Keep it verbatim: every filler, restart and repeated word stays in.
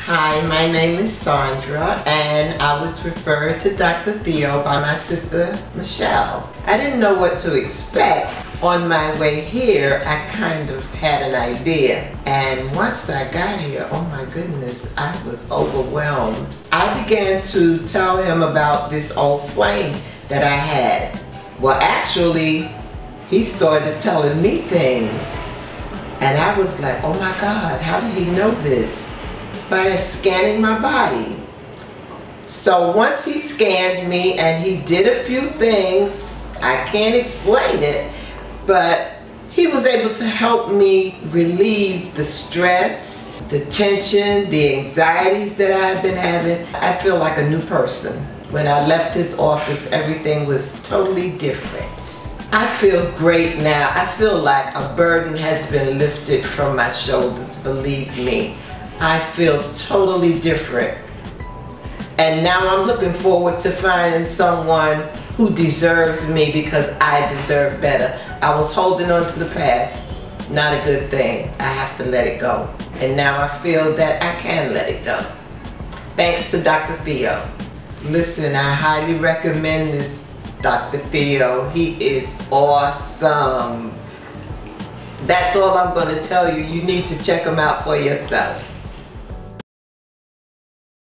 Hi, my name is Sandra, and I was referred to Doctor Theo by my sister Michelle. I didn't know what to expect. On my way here, I kind of had an idea, and once I got here, oh my goodness, I was overwhelmed. I began to tell him about this old flame that I had. Well, actually, he started telling me things, and I was like, oh my God, how did he know this? By scanning my body. So once he scanned me and he did a few things, I can't explain it, but he was able to help me relieve the stress, the tension, the anxieties that I've been having. I feel like a new person. When I left his office, everything was totally different. I feel great now. I feel like a burden has been lifted from my shoulders, believe me. I feel totally different. And now I'm looking forward to finding someone who deserves me because I deserve better. I was holding on to the past. Not a good thing. I have to let it go. And now I feel that I can let it go. Thanks to Doctor Theo. Listen, I highly recommend this Doctor Theo. He is awesome. That's all I'm going to tell you. You need to check him out for yourself.